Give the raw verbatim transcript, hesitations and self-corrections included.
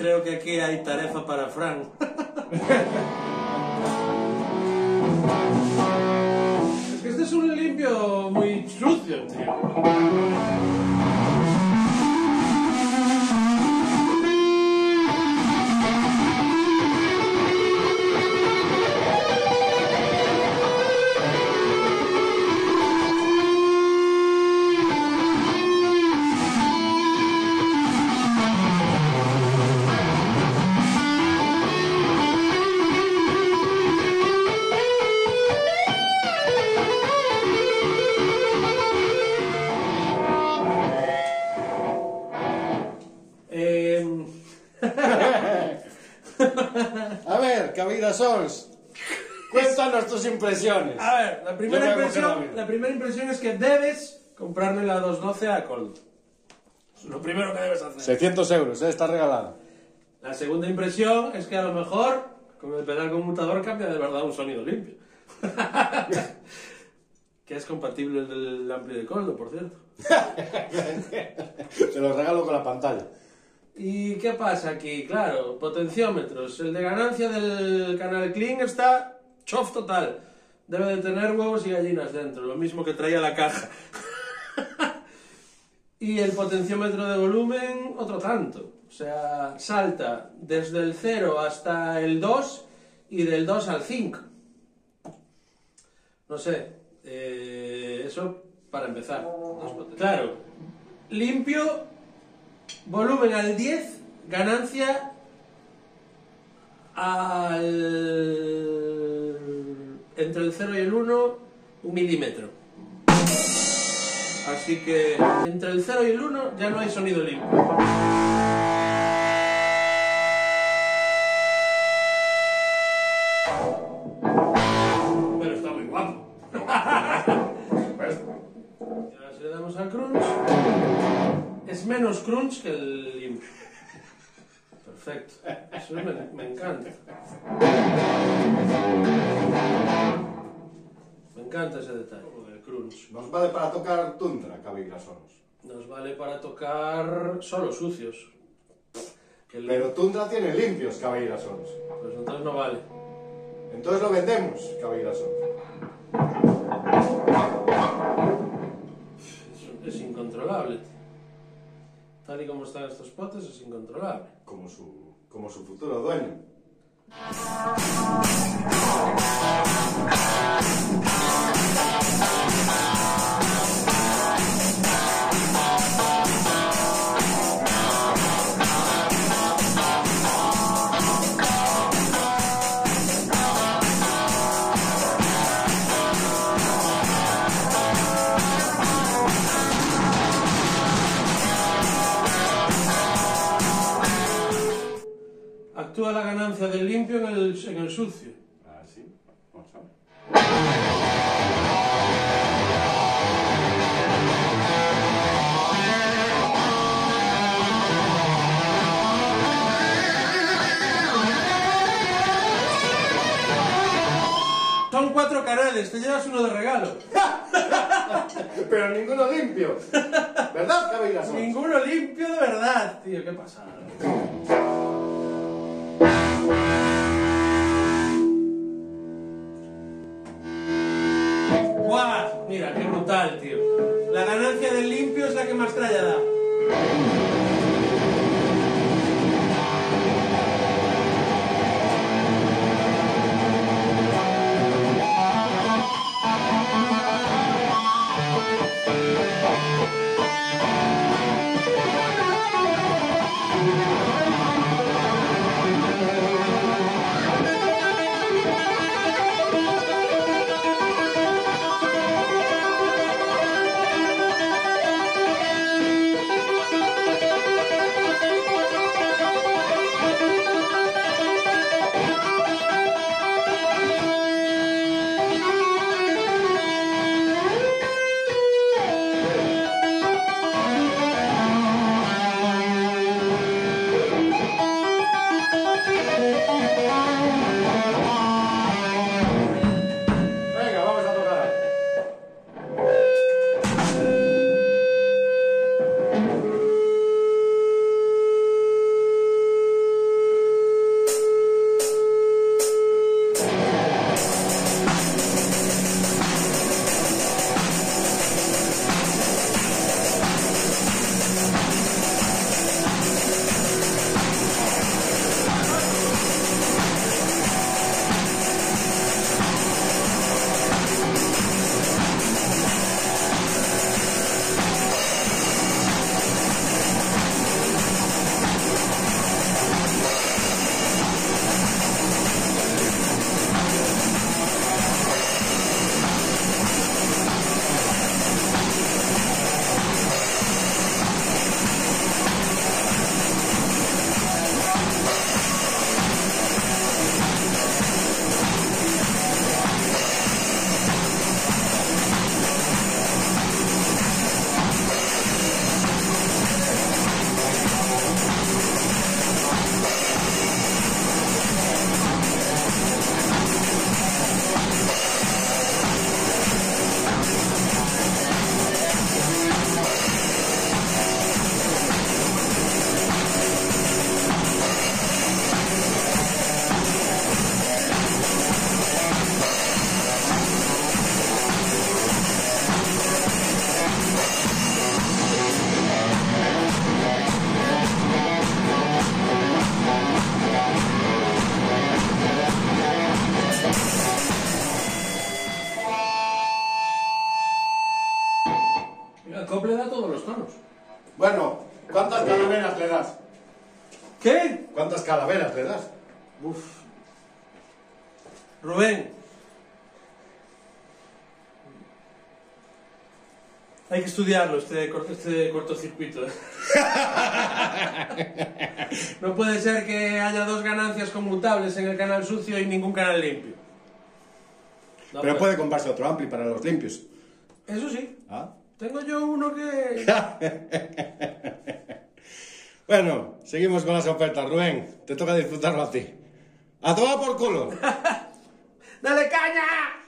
creo que aquí hay tarefa para Fran. Es que este es un limpio muy sucio, tío. A ver, Cabirasons, cuéntanos tus impresiones. A ver, la primera, impresión, la primera impresión es que debes comprarme la doscientos doce a Coldo. Es lo primero que debes hacer. seiscientos euros, ¿eh? Está regalada. La segunda impresión es que a lo mejor con el pedal conmutador cambia de verdad un sonido limpio. Que es compatible el del ampli de Coldo, por cierto. Te lo regalo con la pantalla. ¿Y qué pasa aquí? Claro, potenciómetros. El de ganancia del canal Clean está chof total. Debe de tener huevos y gallinas dentro, lo mismo que traía la caja. Y el potenciómetro de volumen, otro tanto. O sea, salta desde el cero hasta el dos y del dos al cinco. No sé, eh, eso para empezar. Claro, limpio, volumen al diez, ganancia al... entre el cero y el uno, un milímetro. Así que entre el cero y el uno ya no hay sonido limpio. Pero está muy guapo. Y ahora si le damos al crunch, es menos crunch que el limpio. Perfecto. Eso me, me encanta. Me encanta ese detalle del crunch. Nos vale para tocar Tundra, Cabirasons. Nos vale para tocar solo sucios. Que el... Pero Tundra tiene limpios, Cabirasons. Pues entonces no vale. Entonces lo vendemos, Cabirasons. Es, es incontrolable. Tal y como están estos potes, es incontrolable. Como su, como su futuro dueño. Actúa la ganancia del limpio en el, en el sucio. Ah, sí. Vamos a ver. Son cuatro canales, te llevas uno de regalo. Pero ninguno limpio. ¿Verdad, Cabirasons? Ninguno limpio de verdad, tío, qué pasada. ¡Guau! Mira, qué brutal, tío. La ganancia del limpio es la que más tralla da. todos los tonos. Bueno, ¿cuántas calaveras le das? ¿Qué? ¿Cuántas calaveras le das? Uf. Rubén. Hay que estudiarlo, este, cor- este cortocircuito. No puede ser que haya dos ganancias conmutables en el canal sucio y ningún canal limpio. No Pero puede. puede comprarse otro ampli para los limpios. Eso sí. ¿Ah? Tengo yo uno que... Bueno, seguimos con las ofertas, Rubén. Te toca disfrutarlo a ti. ¡A tomar por culo! ¡Dale caña!